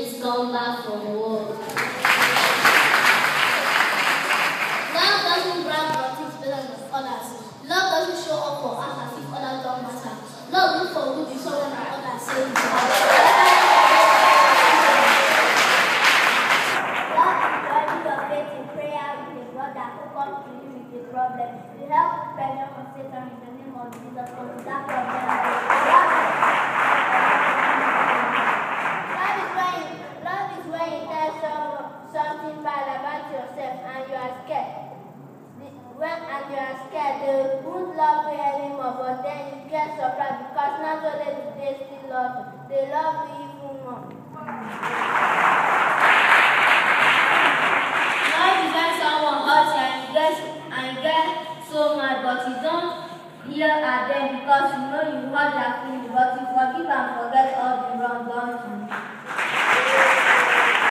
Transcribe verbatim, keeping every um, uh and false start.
he's come back from work. Love doesn't brag or think better than others. Love doesn't show up or act as if others don't matter. Love looks for good in someone that others say is bad. Love is joining your faith in prayer with a brother who comes to you with a problem. You help pressure from Satan in the name of Jesus until that problem. Love is when you, love is when you tell someone something bad about yourself and you are scared. When and you are scared, they won't love you anymore, but then you get surprised because not only do they still love you, they love you even more. Love is when someone hurts you and you get, and you get so mad, but you don't yell at them because you know you hurt their feelings, but you forgive